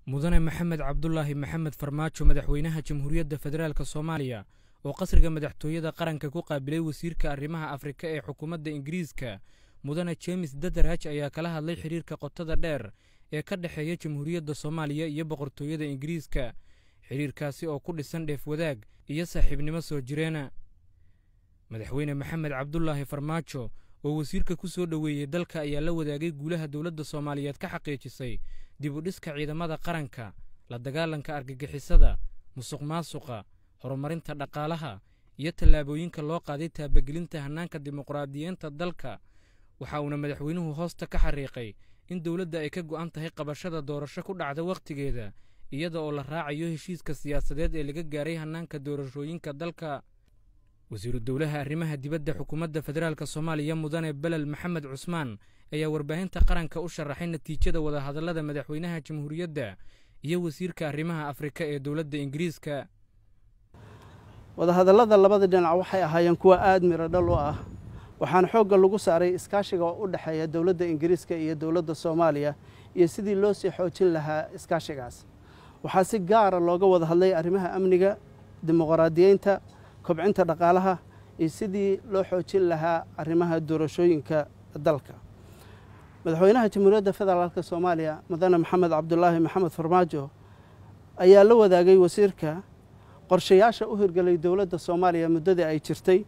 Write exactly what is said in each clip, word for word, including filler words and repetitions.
mudane maxamed cabdullaahi maxamed farmaajo madaxweynaha jamhuuriyadda federaalka Soomaaliya oo qasriga madaxtooyada qaranka ku qaabilay wasiirka arrimaha Afrika ee xukuumadda Ingiriiska mudane James Dadaraj ayaa kala hadlay xiriirka qotada dheer ee ka dhaxeeya jamhuuriyadda Soomaaliya iyo boqortooyada Ingiriiska xiriirkaasi oo ku dhisan dheef wadaag iyo saaxiibnimo soo jireena madaxweyne maxamed cabdullaahi farmaajo oo wasiirka ku soo dhaweeyay dalka ayaa la wadaagay guulaha dawladda Soomaaliyeed ka xaqiijisay dib u dhiska ciidamada qaranka la dagaalanka argagixisada musuqmaasuqa horumarinta dhaqaalaha iyo tallaabooyinka loo qaaday taabagelinta hanaanka dimuqraadiyeynta dalka waxa uu madaxweynuhu hoosta ka xariiqay in dawladda ay ka go'an tahay qabashada doorasho ku dhacda waqtigeeda iyada oo la raacayo heshiiska siyaasadeed ee laga gaaray hanaanka doorashooyinka dalka wasiiru dawlaha arrimaha dibadda xukuumadda federaalka Soomaaliya mudane Belal Maxamed Cusmaan ayaa warbaahinta qaranka u sharaxay natiijada wada hadallada madaxweynaha jamhuuriyadda iyo wasiirka arrimaha Afrika ee dawladda Ingiriiska wada hadallada labada dhinac waxay ahaayeen kuwa aad miradhal u ah waxaan xoogga lagu saaray iskaashiga u dhaxeeya dawladda Ingiriiska iyo dawladda Soomaaliya iyo sidii loo sii xoojin lahaa iskaashigaas waxaa si gaar ah looga wada hadlay arrimaha amniga dimuqraadiyeynta kobcinta dhaqaalaha iyo sidii loo xoojin lahaa arrimaha doorashooyinka dalka madaxweynaha jamhuuriyadda federaalka Soomaaliya mudane maxamed cabdullaahi maxamed farmaajo ayaa la wadaagay wasiirka qorshayaasha u hirgalay dawladda Soomaaliya muddada ay jirtay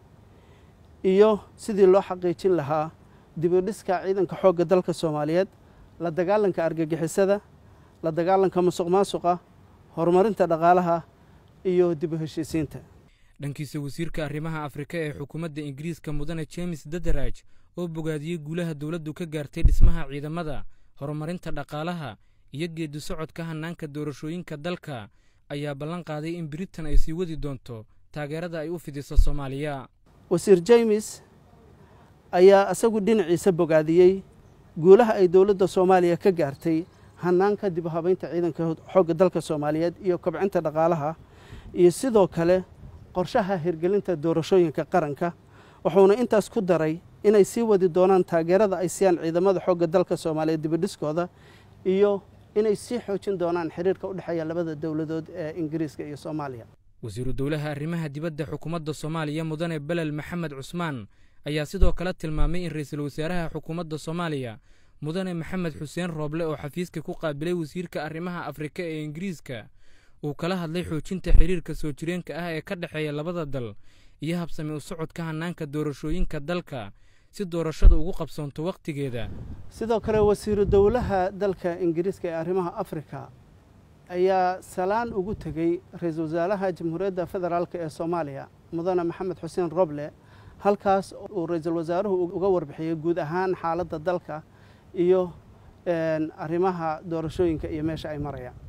iyo sidii loo xaqiijin lahaa dib u dhiska ciidanka xoogga dalka Soomaaliyeed la dagaalanka argagixisada la dagaalanka musuqmaasuqa horumarinta dhaqaalaha iyo dib u heshiisiinta dhankiisa wasiirka arrimaha Afrika ee xukuumadda Ingiriiska mudane James Dadaraj oo bogaadiyay guulaha dawladdu ka gaartay dhismaha ciidamada horumarinta dhaqaalaha iyo geedi socodka hanaanka doorashooyinka dalka ayaa ballan qaaday in Britain ay sii wadi doonto taageerada ay u fidiso Soomaaliya wasiir James ayaa asagu dhinaciisa bogaadiyay guulaha ay dawladda Soomaaliya ka gaartay hanaanka dib u habeynta ciidanka xoogga dalka Soomaaliyeed iyo kobcinta dhaqaalaha iyo sidoo kale qorshaha hirgelinta doorashooyinka qaranka wuxuuna intaas ku daray inay sii wadi doonaan taageerada ay siiyaan ciidamada xoogga dalka Soomaaliyeed dib u dhiskooda iyo inay sii xoojin doonaan xiriirka u dhaxeeya labada dawladood ee Ingiriiska iyo Soomaaliya wasiiru dawlaha arrimaha dibadda xukuumadda Soomaaliya mudane Belal Maxamed Cusmaan ayaa sidoo kale tilmaamay in ra'iisul wasaaraha xukuumadda Soomaaliya mudane Maxamed Xuseen Rooble oo xafiiska ku qaabilay wasiirka arrimaha Afrika ee Ingiriiska uu kala hadlay xoojinta xiriirka soo jireenka ah ee ka dhaxeeya labada dal iyo habsami u socodka hanaanka doorashooyinka dalka si doorashadu ugu qabsoonto waqtigeeda sidoo kale wasiiru dawlaha dalka Ingiriiska ee arrimaha Afrika ayaa salaan ugu tagay ra'iisul wasaaraha jamhuuriyadda federaalka ee Soomaaliya mudane Maxamed Xuseen Rooble halkaas uu ra'iisul wasaaruhu uga warbixiyay guud ahaan xaaladda dalka iyo arrimaha doorashooyinka iyo meesha ay marayaan